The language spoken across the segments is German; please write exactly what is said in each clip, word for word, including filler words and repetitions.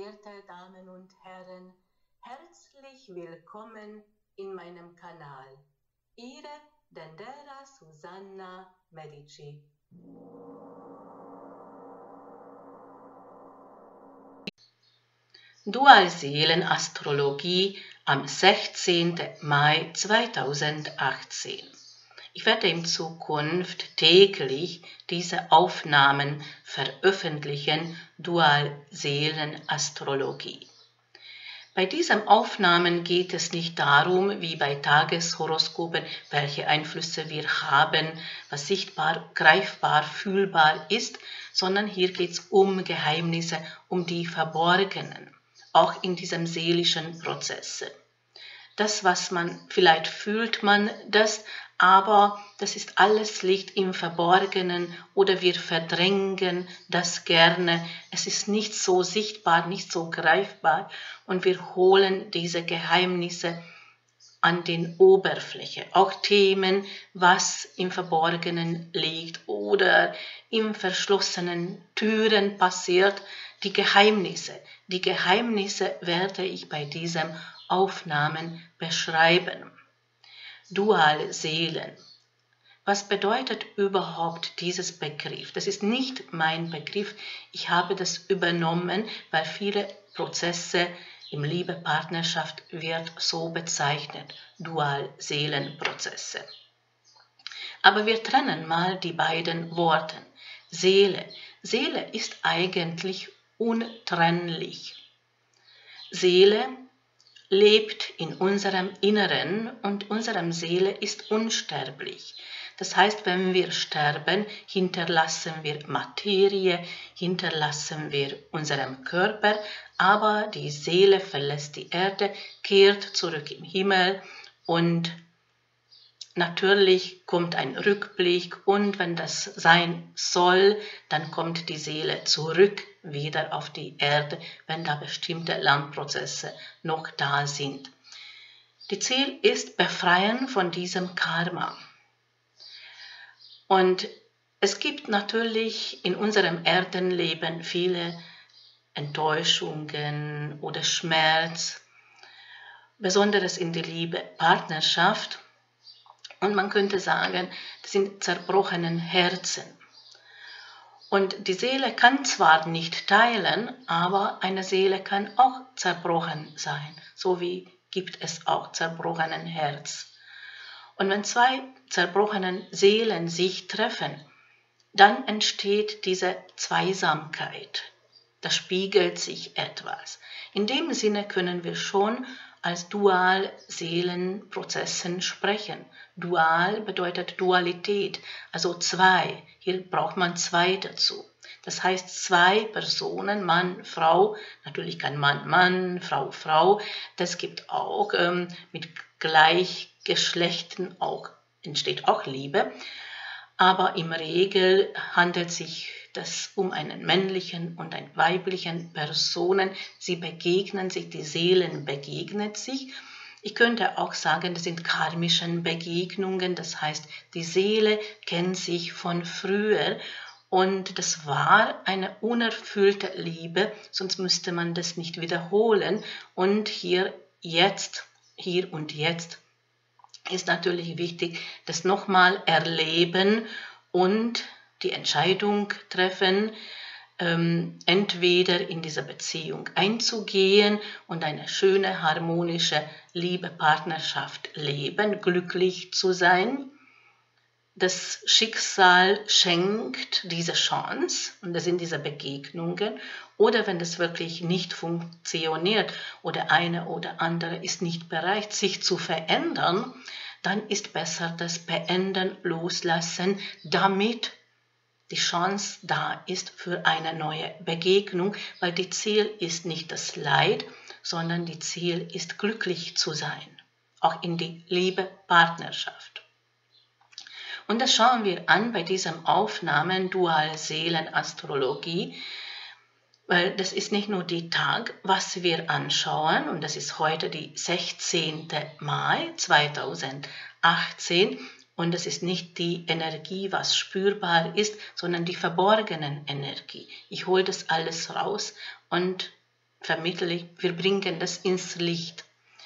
verehrte Damen und Herren, herzlich willkommen in meinem Kanal. Ihre Dendera Susanna Medici. Dualseelenastrologie am sechzehnten Mai zweitausendachtzehn. Ich werde in Zukunft täglich diese Aufnahmen veröffentlichen, Dualseelenastrologie. Bei diesen Aufnahmen geht es nicht darum, wie bei Tageshoroskopen, welche Einflüsse wir haben, was sichtbar, greifbar, fühlbar ist, sondern hier geht es um Geheimnisse, um die Verborgenen, auch in diesem seelischen Prozess. Das, was man, vielleicht fühlt man das, aber das ist alles liegt im Verborgenen oder wir verdrängen das gerne. Es ist nicht so sichtbar, nicht so greifbar und wir holen diese Geheimnisse an den Oberfläche. Auch Themen, was im Verborgenen liegt oder in verschlossenen Türen passiert, die Geheimnisse. Die Geheimnisse werde ich bei diesen Aufnahmen beschreiben. Dualseelen. Was bedeutet überhaupt dieses Begriff? Das ist nicht mein Begriff. Ich habe das übernommen, weil viele Prozesse im Liebe-Partnerschaft wird so bezeichnet. Dualseelenprozesse. Aber wir trennen mal die beiden Worte. Seele. Seele ist eigentlich untrennlich. Seele lebt in unserem Inneren und unsere Seele ist unsterblich. Das heißt, wenn wir sterben, hinterlassen wir Materie, hinterlassen wir unseren Körper, aber die Seele verlässt die Erde, kehrt zurück im Himmel und natürlich kommt ein Rückblick und wenn das sein soll, dann kommt die Seele zurück wieder auf die Erde, wenn da bestimmte Lernprozesse noch da sind. Die Ziel ist Befreien von diesem Karma. Und es gibt natürlich in unserem Erdenleben viele Enttäuschungen oder Schmerz, besonders in der Liebe, Partnerschaft. Und man könnte sagen, das sind zerbrochene Herzen. Und die Seele kann zwar nicht teilen, aber eine Seele kann auch zerbrochen sein. So wie gibt es auch zerbrochenen Herz. Und wenn zwei zerbrochene Seelen sich treffen, dann entsteht diese Zweisamkeit. Da spiegelt sich etwas. In dem Sinne können wir schon als Dual-Seelenprozessen sprechen. Dual bedeutet Dualität, also zwei. Hier braucht man zwei dazu. Das heißt, zwei Personen, Mann, Frau, natürlich kann Mann, Mann, Frau, Frau. Das gibt auch ähm, mit Gleichgeschlechten auch, entsteht auch Liebe. Aber im Regel handelt sich das um einen männlichen und einen weiblichen Personen. Sie begegnen sich, die Seelen begegnen sich. Ich könnte auch sagen, das sind karmischen Begegnungen. Das heißt, die Seele kennt sich von früher und das war eine unerfüllte Liebe, sonst müsste man das nicht wiederholen. Und hier jetzt, hier und jetzt ist natürlich wichtig, das nochmal erleben und die Entscheidung treffen, ähm, entweder in diese Beziehung einzugehen und eine schöne, harmonische Liebe-Partnerschaft leben, glücklich zu sein. Das Schicksal schenkt diese Chance und das sind diese Begegnungen. Oder wenn das wirklich nicht funktioniert oder eine oder andere ist nicht bereit, sich zu verändern, dann ist besser das Beenden, Loslassen, damit die Chance da ist für eine neue Begegnung, weil die Ziel ist nicht das Leid, sondern die Ziel ist glücklich zu sein, auch in die Liebe, Partnerschaft. Und das schauen wir an bei diesen Aufnahmen Dualseelenastrologie, weil das ist nicht nur die Tag, was wir anschauen, und das ist heute die sechzehnten Mai zweitausendachtzehn, und das ist nicht die Energie, was spürbar ist, sondern die verborgenen Energie. Ich hole das alles raus und vermittle ich, wir bringen das ins Licht,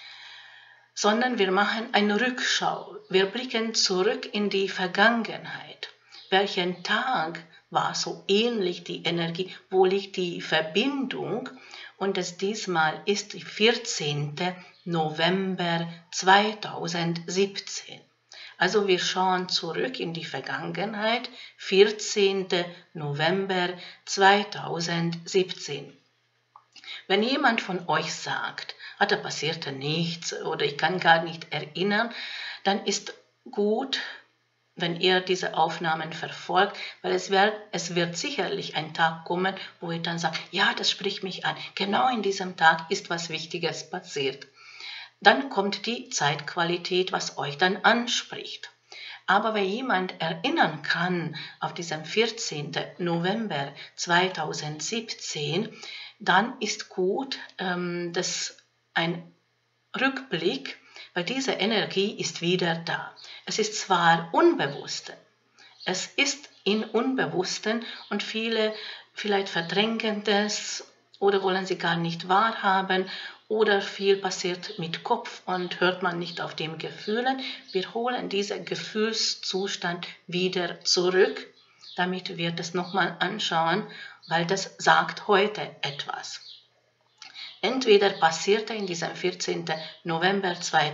sondern wir machen eine Rückschau. Wir blicken zurück in die Vergangenheit. Welchen Tag war so ähnlich die Energie? Wo liegt die Verbindung? Und das diesmal ist der vierzehnte November zweitausendsiebzehn. Also wir schauen zurück in die Vergangenheit, vierzehnte November zweitausendsiebzehn. Wenn jemand von euch sagt, ah, da passierte nichts oder ich kann gar nicht erinnern, dann ist gut, wenn ihr diese Aufnahmen verfolgt, weil es wird, es wird sicherlich ein Tag kommen, wo ihr dann sagt, ja, das spricht mich an. Genau in diesem Tag ist was Wichtiges passiert. Dann kommt die Zeitqualität, was euch dann anspricht. Aber wenn jemand erinnern kann auf diesen vierzehnten November zweitausendsiebzehn, dann ist gut, ähm, dass ein Rückblick, weil diese Energie ist wieder da. Es ist zwar unbewusst, es ist in Unbewussten und viele vielleicht verdrängen das oder wollen sie gar nicht wahrhaben oder viel passiert mit Kopf und hört man nicht auf den Gefühlen. Wir holen diesen Gefühlszustand wieder zurück, damit wir das nochmal anschauen, weil das sagt heute etwas. Entweder passierte in diesem vierzehnten November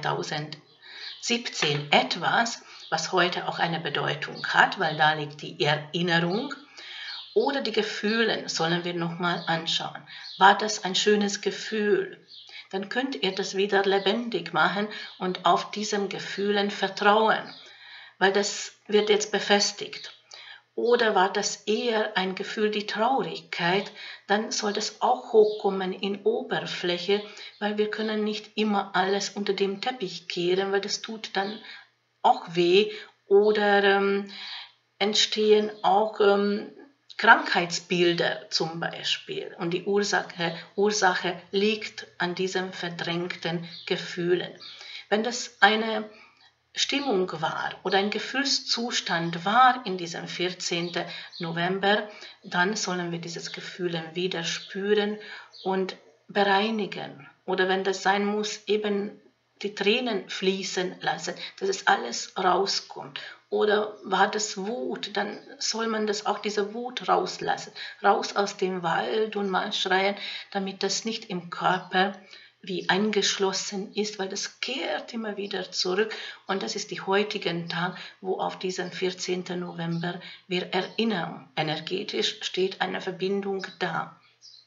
zweitausendsiebzehn etwas, was heute auch eine Bedeutung hat, weil da liegt die Erinnerung, oder die Gefühle sollen wir nochmal anschauen. War das ein schönes Gefühl? Dann könnt ihr das wieder lebendig machen und auf diesen Gefühlen vertrauen, weil das wird jetzt befestigt. Oder war das eher ein Gefühl, die Traurigkeit, dann soll das auch hochkommen in Oberfläche, weil wir können nicht immer alles unter dem Teppich kehren, weil das tut dann auch weh oder ähm, entstehen auch ähm, Krankheitsbilder zum Beispiel. Und die Ursache, Ursache liegt an diesen verdrängten Gefühlen. Wenn das eine Stimmung war oder ein Gefühlszustand war in diesem vierzehnten November, dann sollen wir dieses Gefühl wieder spüren und bereinigen. Oder wenn das sein muss, eben die Tränen fließen lassen, dass es alles rauskommt. Oder war das Wut, dann soll man das auch diese Wut rauslassen. Raus aus dem Wald und mal schreien, damit das nicht im Körper wie eingeschlossen ist, weil das kehrt immer wieder zurück und das ist der heutige Tag, wo auf diesen vierzehnten November wir erinnern. Energetisch steht eine Verbindung da.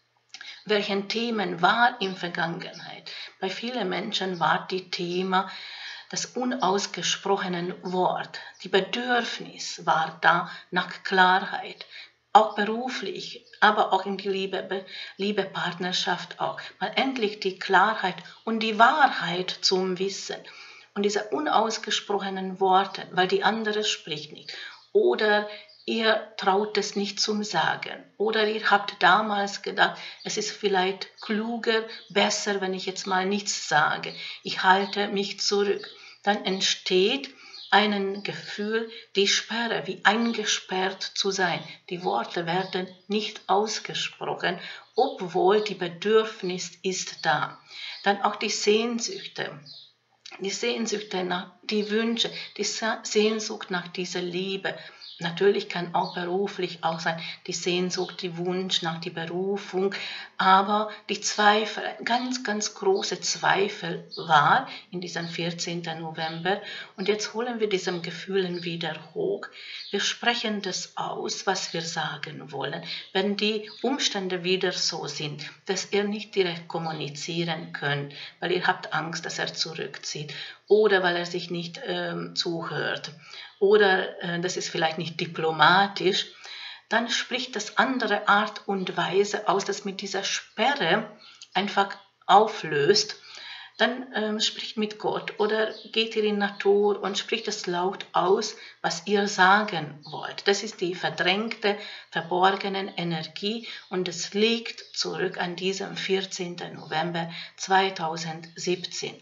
Welchen Themen war in Vergangenheit? Bei vielen Menschen war die Thema das unausgesprochene Wort. Die Bedürfnis war da nach Klarheit. Auch beruflich, aber auch in die Liebe, Liebe Partnerschaft auch. Mal endlich die Klarheit und die Wahrheit zum Wissen. Und diese unausgesprochenen Worte, weil die andere spricht nicht. Oder ihr traut es nicht zum Sagen. Oder ihr habt damals gedacht, es ist vielleicht kluger, besser, wenn ich jetzt mal nichts sage. Ich halte mich zurück. Dann entsteht ein Gefühl, die Sperre, wie eingesperrt zu sein. Die Worte werden nicht ausgesprochen, obwohl die Bedürfnis ist da. Dann auch die Sehnsüchte. Die Sehnsüchte nach, die Wünsche, die Sehnsucht nach dieser Liebe. Natürlich kann auch beruflich auch sein, die Sehnsucht, die Wunsch nach der Berufung, aber die Zweifel, ganz, ganz große Zweifel war in diesem vierzehnten November und jetzt holen wir diese Gefühle wieder hoch. Wir sprechen das aus, was wir sagen wollen, wenn die Umstände wieder so sind, dass ihr nicht direkt kommunizieren könnt, weil ihr habt Angst, dass er zurückzieht oder weil er sich nicht ähm, zuhört. Oder äh, das ist vielleicht nicht diplomatisch, dann spricht das andere Art und Weise aus, das mit dieser Sperre einfach auflöst. Dann ähm, spricht mit Gott oder geht ihr in die Natur und spricht es laut aus, was ihr sagen wollt. Das ist die verdrängte, verborgene Energie und es liegt zurück an diesem vierzehnten November zweitausendsiebzehn.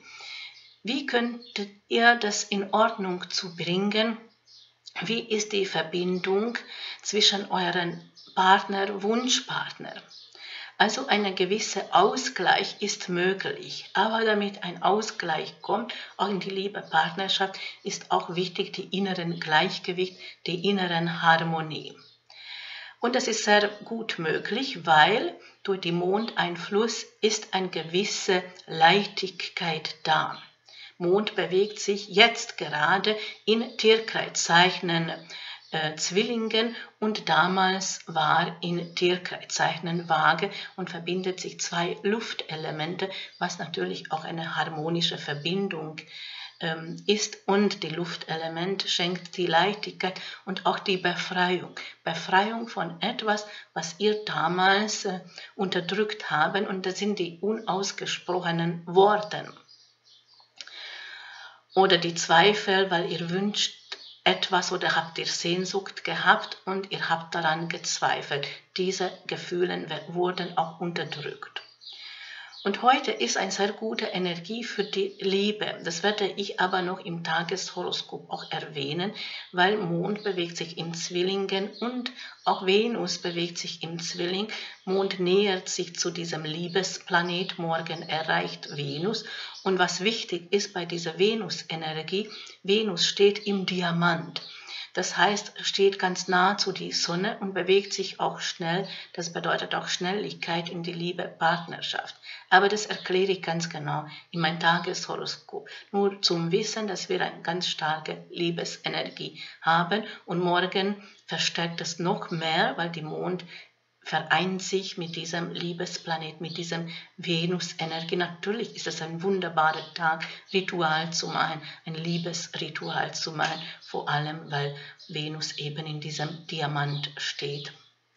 Wie könntet ihr das in Ordnung zu bringen? Wie ist die Verbindung zwischen euren Partner, Wunschpartner? Also ein gewisser Ausgleich ist möglich, aber damit ein Ausgleich kommt, auch in die Liebe-Partnerschaft, ist auch wichtig die inneren Gleichgewicht, die inneren Harmonie. Und das ist sehr gut möglich, weil durch den Mondeinfluss ist eine gewisse Leichtigkeit da. Mond bewegt sich jetzt gerade in Tierkreiszeichen äh, Zwillingen und damals war in Tierkreiszeichen Waage und verbindet sich zwei Luftelemente, was natürlich auch eine harmonische Verbindung ähm, ist, und die Luftelement schenkt die Leichtigkeit und auch die Befreiung. Befreiung von etwas, was ihr damals äh, unterdrückt haben, und das sind die unausgesprochenen Worte. Oder die Zweifel, weil ihr wünscht etwas oder habt ihr Sehnsucht gehabt und ihr habt daran gezweifelt. Diese Gefühle wurden auch unterdrückt. Und heute ist eine sehr gute Energie für die Liebe. Das werde ich aber noch im Tageshoroskop auch erwähnen, weil Mond bewegt sich in Zwillingen und auch Venus bewegt sich im Zwilling. Mond nähert sich zu diesem Liebesplanet, morgen erreicht Venus. Und was wichtig ist bei dieser Venus-Energie, Venus steht im Diamant. Das heißt, steht ganz nah zu die Sonne und bewegt sich auch schnell. Das bedeutet auch Schnelligkeit in die Liebe-Partnerschaft. Aber das erkläre ich ganz genau in meinem Tageshoroskop. Nur zum Wissen, dass wir eine ganz starke Liebesenergie haben. Und morgen verstärkt es noch mehr, weil die Mond vereint sich mit diesem Liebesplanet, mit diesem Venus-Energie. Natürlich ist es ein wunderbarer Tag, Ritual zu machen, ein Liebesritual zu machen, vor allem, weil Venus eben in diesem Diamant steht.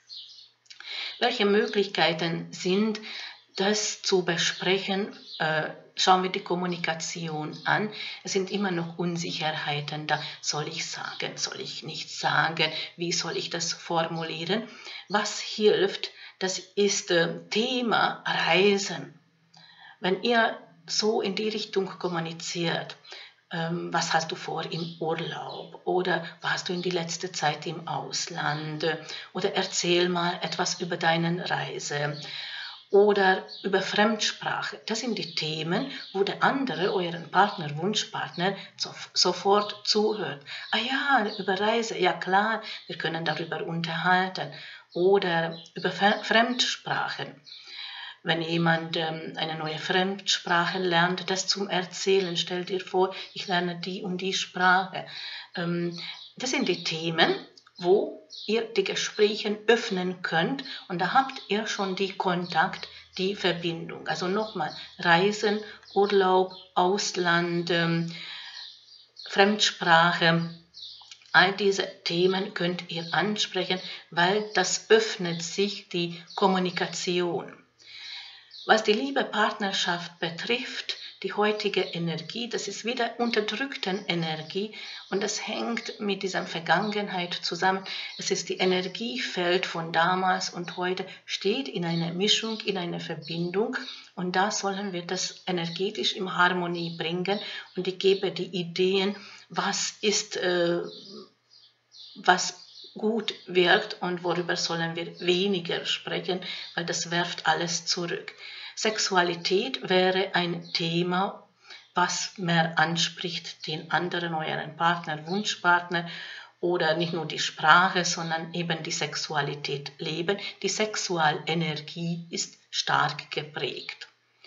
Welche Möglichkeiten sind, das zu besprechen? Äh, schauen wir die Kommunikation an. Es sind immer noch Unsicherheiten da. Soll ich sagen, soll ich nicht sagen? Wie soll ich das formulieren? Was hilft, das ist äh, Thema Reisen. Wenn ihr so in die Richtung kommuniziert, ähm, was hast du vor im Urlaub oder warst du in die letzte Zeit im Ausland oder erzähl mal etwas über deine Reise. Oder über Fremdsprache. Das sind die Themen, wo der andere, euren Partner, Wunschpartner, so, sofort zuhört. Ah ja, über Reise, ja klar, wir können darüber unterhalten. Oder über Fremdsprachen. Wenn jemand ähm, eine neue Fremdsprache lernt, das zum Erzählen, stell dir vor, ich lerne die und die Sprache. Ähm, das sind die Themen, wo ihr die Gespräche öffnen könnt, und da habt ihr schon die Kontakt, die Verbindung. Also nochmal, Reisen, Urlaub, Ausland, ähm, Fremdsprache, all diese Themen könnt ihr ansprechen, weil das öffnet sich die Kommunikation. Was die Liebe-Partnerschaft betrifft, die heutige Energie, das ist wieder unterdrückte Energie und das hängt mit dieser Vergangenheit zusammen. Es ist die Energiefeld von damals und heute, steht in einer Mischung, in einer Verbindung, und da sollen wir das energetisch in Harmonie bringen, und ich gebe die Ideen, was ist, äh, was gut wirkt und worüber sollen wir weniger sprechen, weil das werft alles zurück. Sexualität wäre ein Thema, was mehr anspricht den anderen, euren Partner, Wunschpartner, oder nicht nur die Sprache, sondern eben die Sexualität leben. Die Sexualenergie ist stark geprägt.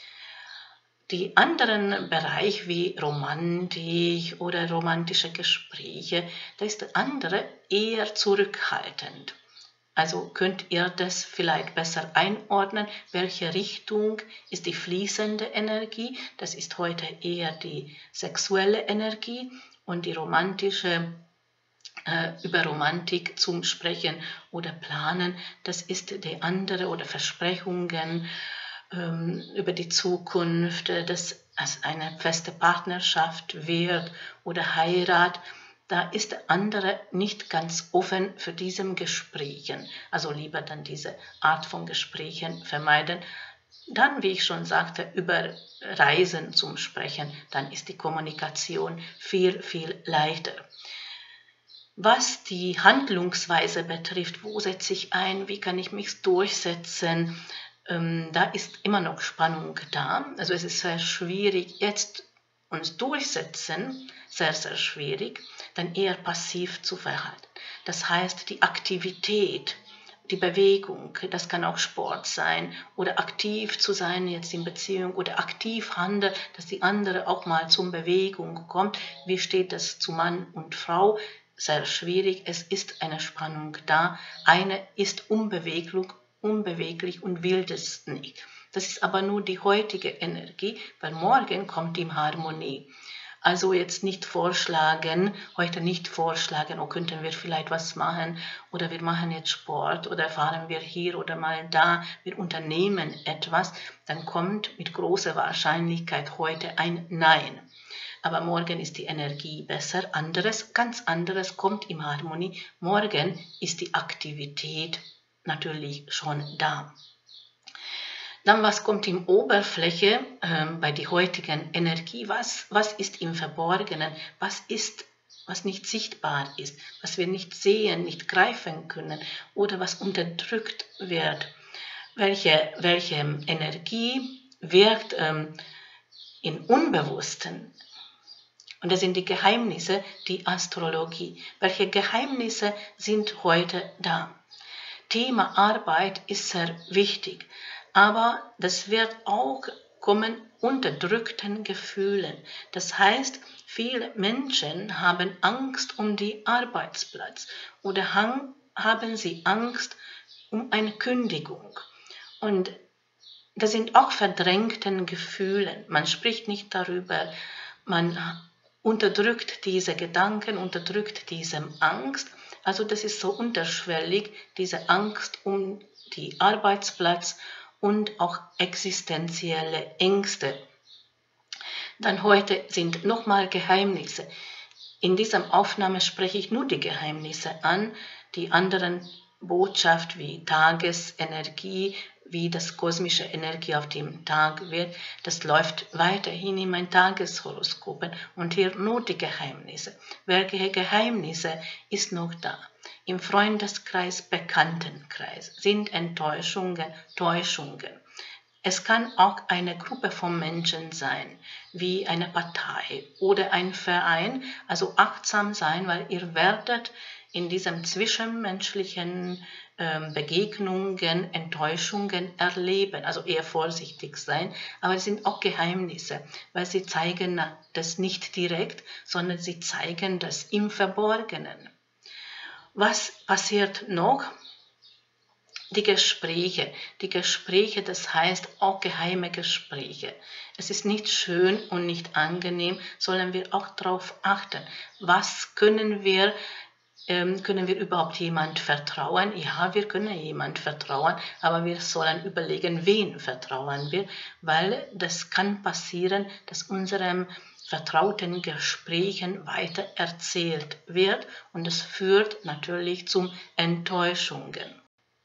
Die anderen Bereiche wie Romantik oder romantische Gespräche, da ist der andere eher zurückhaltend. Also könnt ihr das vielleicht besser einordnen, welche Richtung ist die fließende Energie, das ist heute eher die sexuelle Energie, und die romantische, äh, über Romantik zum Sprechen oder Planen, das ist die andere, oder Versprechungen ähm, über die Zukunft, äh, dass es eine feste Partnerschaft wird oder Heirat. Da ist der andere nicht ganz offen für diese Gesprächen. Also lieber dann diese Art von Gesprächen vermeiden. Dann, wie ich schon sagte, über Reisen zum Sprechen, dann ist die Kommunikation viel, viel leichter. Was die Handlungsweise betrifft, wo setze ich ein, wie kann ich mich durchsetzen, ähm, da ist immer noch Spannung da. Also es ist sehr schwierig, jetzt uns durchsetzen, sehr, sehr schwierig, dann eher passiv zu verhalten. Das heißt, die Aktivität, die Bewegung, das kann auch Sport sein, oder aktiv zu sein jetzt in Beziehung oder aktiv handeln, dass die andere auch mal zur Bewegung kommt. Wie steht das zu Mann und Frau? Sehr schwierig, es ist eine Spannung da. Eine ist unbeweglich, unbeweglich und will das nicht. Das ist aber nur die heutige Energie, weil morgen kommt die Harmonie. Also jetzt nicht vorschlagen, heute nicht vorschlagen, oh, könnten wir vielleicht was machen oder wir machen jetzt Sport oder fahren wir hier oder mal da, wir unternehmen etwas, dann kommt mit großer Wahrscheinlichkeit heute ein Nein. Aber morgen ist die Energie besser, anderes, ganz anderes kommt in Harmonie. Morgen ist die Aktivität natürlich schon da. Dann, was kommt in Oberfläche äh, bei der heutigen Energie? Was, was ist im Verborgenen? Was ist, was nicht sichtbar ist? Was wir nicht sehen, nicht greifen können oder was unterdrückt wird? Welche, welche Energie wirkt ähm, im Unbewussten? Und das sind die Geheimnisse, die Astrologie. Welche Geheimnisse sind heute da? Thema Arbeit ist sehr wichtig. Aber das wird auch kommen unterdrückten Gefühlen. Das heißt, viele Menschen haben Angst um den Arbeitsplatz oder haben sie Angst um eine Kündigung. Und das sind auch verdrängte Gefühle. Man spricht nicht darüber, man unterdrückt diese Gedanken, unterdrückt diese Angst. Also das ist so unterschwellig, diese Angst um den Arbeitsplatz und auch existenzielle Ängste. Dann heute sind nochmal Geheimnisse. In dieser Aufnahme spreche ich nur die Geheimnisse an, die anderen Botschaft wie Tagesenergie, wie das kosmische Energie auf dem Tag wird, das läuft weiterhin in mein Tageshoroskopen und hier nur die Geheimnisse. Welche Geheimnisse ist noch da? Im Freundeskreis, Bekanntenkreis sind Enttäuschungen, Täuschungen. Es kann auch eine Gruppe von Menschen sein, wie eine Partei oder ein Verein, also achtsam sein, weil ihr werdet in diesen zwischenmenschlichen äh, Begegnungen, Enttäuschungen erleben, also eher vorsichtig sein, aber es sind auch Geheimnisse, weil sie zeigen das nicht direkt, sondern sie zeigen das im Verborgenen. Was passiert noch? Die Gespräche, die Gespräche, das heißt auch geheime Gespräche. Es ist nicht schön und nicht angenehm, sollen wir auch darauf achten. Was können wir, ähm, können wir überhaupt jemand vertrauen? Ja, wir können jemand vertrauen, aber wir sollen überlegen, wen vertrauen wir, weil das kann passieren, dass unserem vertrauten Gesprächen weiter erzählt wird und es führt natürlich zu Enttäuschungen.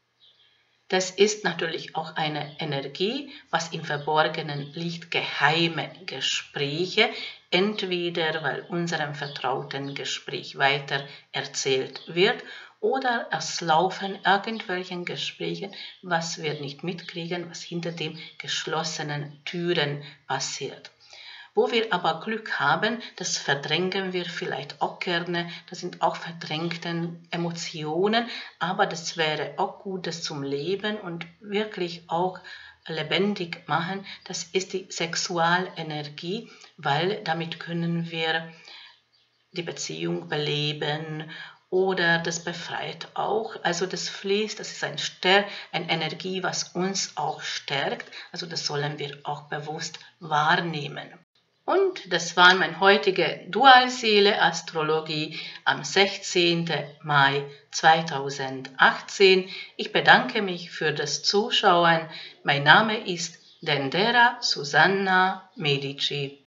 Das ist natürlich auch eine Energie, was im Verborgenen liegt, geheime Gespräche, entweder weil unserem vertrauten Gespräch weiter erzählt wird oder es laufen irgendwelche Gespräche, was wir nicht mitkriegen, was hinter den geschlossenen Türen passiert. Wo wir aber Glück haben, das verdrängen wir vielleicht auch gerne, das sind auch verdrängte Emotionen, aber das wäre auch Gutes zum Leben und wirklich auch lebendig machen, das ist die Sexualenergie, weil damit können wir die Beziehung beleben oder das befreit auch, also das fließt, das ist ein Stern, eine Energie, was uns auch stärkt, also das sollen wir auch bewusst wahrnehmen. Und das war meine heutige Dualseele-Astrologie am sechzehnten Mai zweitausendachtzehn. Ich bedanke mich für das Zuschauen. Mein Name ist Dendera Susanna Medici.